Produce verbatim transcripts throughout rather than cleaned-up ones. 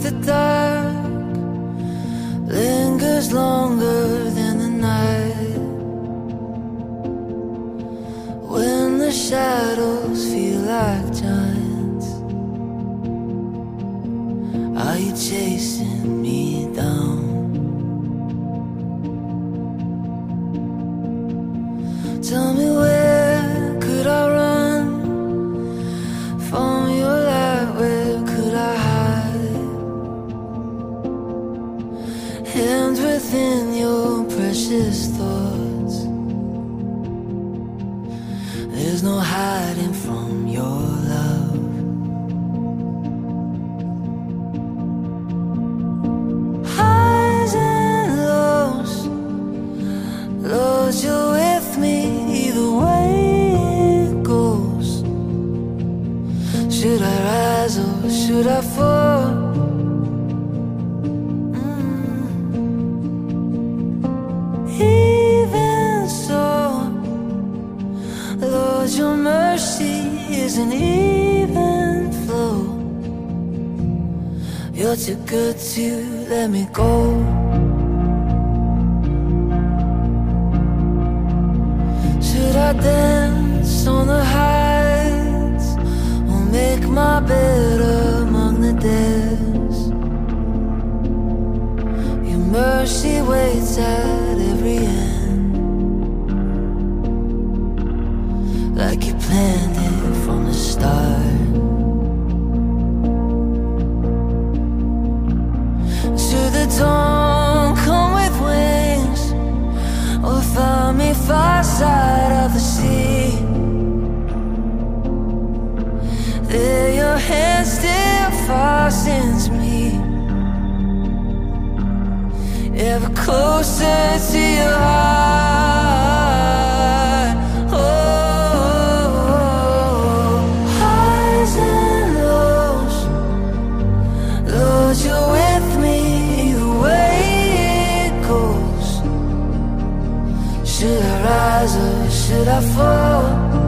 the dark lingers longer than the night, when the shadows feel like giants, are you chasing me down? Tell me, where could I run from your light? Where could I hide? Hemmed within your precious thoughts, there's no hiding from your love. Highs and lows, Lord, you're with me either way it goes. Should I rise or should I fall? Mm. Even so, Lord, your mercy is an even flow. You're too good to let me go. Should I dance on the heights or make my bed among the dead? Your mercy waits at every end, like you planned it from the start. Should the dawn come with wings or find me far side of the sea, there your hand still fastens me, ever closer to your heart. Oh, highs and lows, Lord, you're with me the way it goes. Should I rise or should I fall?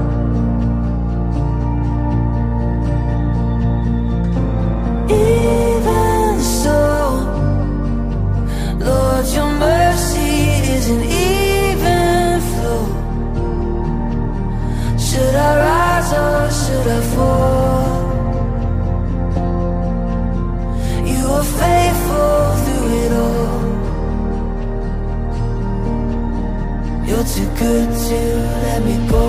Even so, Lord, your mercy is an even flow. Should I rise or should I fall? You are faithful through it all. You're too good to let me go.